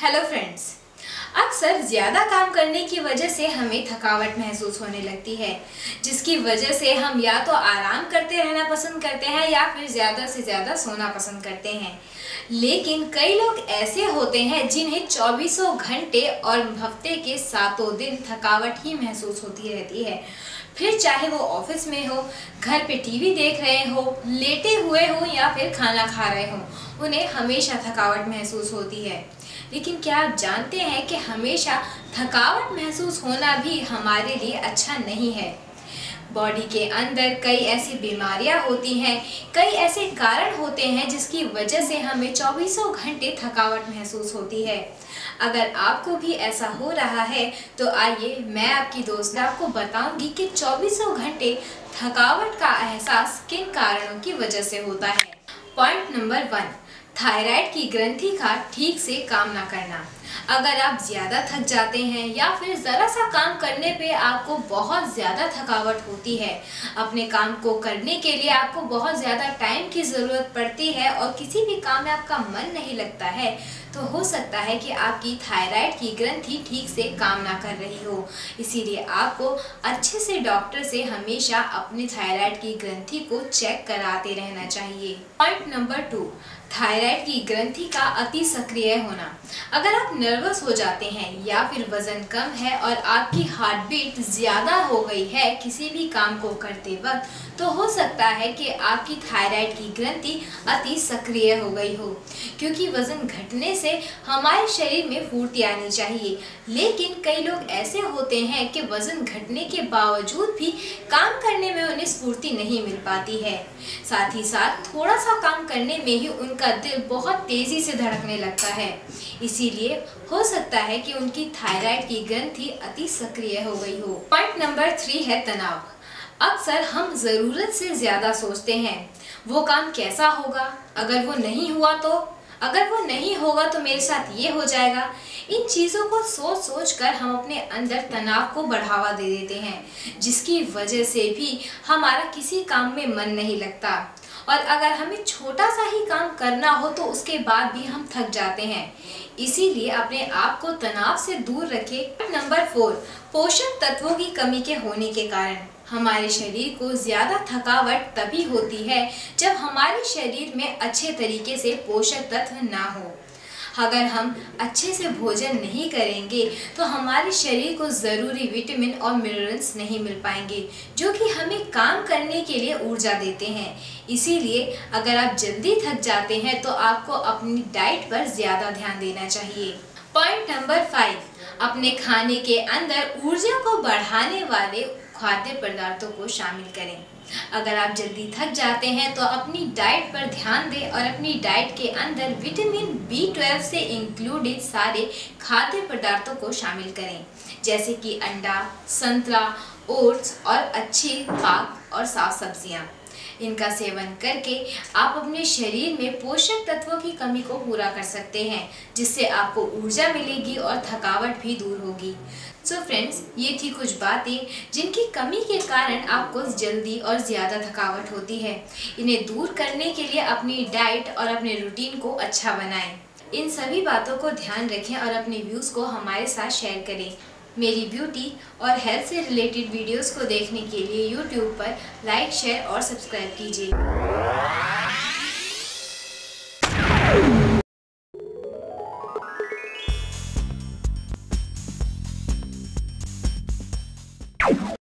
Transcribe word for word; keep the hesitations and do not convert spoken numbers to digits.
Hello friends, अक्सर ज़्यादा काम करने की वजह से हमें थकावट महसूस होने लगती है, जिसकी वजह से हम या तो आराम करते रहना पसंद करते हैं या फिर ज़्यादा से ज़्यादा सोना पसंद करते हैं। लेकिन कई लोग ऐसे होते हैं जिन्हें चौबीसों घंटे और हफ्ते के सातों दिन थकावट ही महसूस होती रहती है। फिर चाहे वो ऑफिस में हो, घर पे टीवी देख रहे हो, लेटे हुए हो या फिर खाना खा रहे हो, उन्हें हमेशा थकावट महसूस होती है। लेकिन क्या आप जानते हैं कि हमेशा थकावट महसूस होना भी हमारे लिए अच्छा नहीं है। बॉडी के अंदर कई ऐसी बीमारियां होती हैं, कई ऐसे कारण होते हैं जिसकी वजह से हमें चौबीसों घंटे थकावट महसूस होती है। अगर आपको भी ऐसा हो रहा है तो आइए मैं आपकी दोस्त आपको बताऊंगी कि चौबीसों घंटे थकावट का एहसास किन कारणों की वजह से होता है। पॉइंट नंबर वन, थायराइड की ग्रंथि का ठीक से काम ना करना। अगर आप ज़्यादा थक जाते हैं या फिर ज़रा सा काम करने पे आपको बहुत ज़्यादा थकावट होती है, अपने काम को करने के लिए आपको बहुत ज़्यादा टाइम की ज़रूरत पड़ती है और किसी भी काम में आपका मन नहीं लगता है, तो हो सकता है कि आपकी थायराइड की ग्रंथि ठीक से काम ना कर रही हो। इसीलिए आपको अच्छे से डॉक्टर से हमेशा अपनी थायराइड की ग्रंथि को चेक कराते रहना चाहिए। पॉइंट नंबर टू, थायराइड की ग्रंथि का अति सक्रिय होना। अगर आप नर्वस हो जाते हैं या फिर वजन कम है और आपकी हार्ट बीट ज़्यादा हो गई है किसी भी काम को करते वक्त, तो हो सकता है कि आपकी थायराइड की ग्रंथि अति सक्रिय हो गई हो। क्योंकि वजन घटने से हमारे शरीर में फुर्ती आनी चाहिए, लेकिन कई लोग ऐसे होते हैं कि वजन घटने के बावजूद भी काम करने में उन्हें स्फूर्ति नहीं मिल पाती है। साथ ही साथ थोड़ा सा काम करने में ही उनका दिल बहुत तेज़ी से धड़कने लगता है। इसीलिए हो सकता है कि उनकी थायराइड की ग्रंथि अति सक्रिय हो गई हो। पॉइंट नंबर थ्री है तनाव। अक्सर हम ज़रूरत से ज़्यादा सोचते हैं, वो काम कैसा होगा, अगर वो नहीं हुआ तो अगर वो नहीं होगा तो मेरे साथ ये हो जाएगा। इन चीज़ों को सोच सोच कर हम अपने अंदर तनाव को बढ़ावा दे देते हैं, जिसकी वजह से भी हमारा किसी काम में मन नहीं लगता और अगर हमें छोटा सा ही काम करना हो तो उसके बाद भी हम थक जाते हैं। इसीलिए अपने आप को तनाव से दूर रखें। नंबर फोर, पोषक तत्वों की कमी के होने के कारण। हमारे शरीर को ज़्यादा थकावट तभी होती है जब हमारे शरीर में अच्छे तरीके से पोषक तत्व ना हो। अगर हम अच्छे से भोजन नहीं करेंगे तो हमारे शरीर को ज़रूरी विटामिन और मिनरल्स नहीं मिल पाएंगे, जो कि हमें काम करने के लिए ऊर्जा देते हैं। इसीलिए अगर आप जल्दी थक जाते हैं तो आपको अपनी डाइट पर ज़्यादा ध्यान देना चाहिए। पॉइंट नंबर फाइव, अपने खाने के अंदर ऊर्जा को बढ़ाने वाले खाद्य पदार्थों को शामिल करें। अगर आप जल्दी थक जाते हैं तो अपनी डाइट पर ध्यान दें और अपनी डाइट के अंदर विटामिन बी ट्वेल्व से इंक्लूडेड सारे खाद्य पदार्थों को शामिल करें, जैसे कि अंडा, संतरा, ओट्स और अच्छी खाक और साफ सब्जियां। इनका सेवन करके आप अपने शरीर में पोषक तत्वों की कमी को पूरा कर सकते हैं, जिससे आपको ऊर्जा मिलेगी और थकावट भी दूर होगी। सो फ्रेंड्स, ये थी कुछ बातें जिनकी कमी के कारण आपको जल्दी और ज़्यादा थकावट होती है। इन्हें दूर करने के लिए अपनी डाइट और अपने रूटीन को अच्छा बनाएं। इन सभी बातों को ध्यान रखें और अपने व्यूज़ को हमारे साथ शेयर करें। मेरी ब्यूटी और हेल्थ से रिलेटेड वीडियोस को देखने के लिए यूट्यूब पर लाइक, शेयर और सब्सक्राइब कीजिए।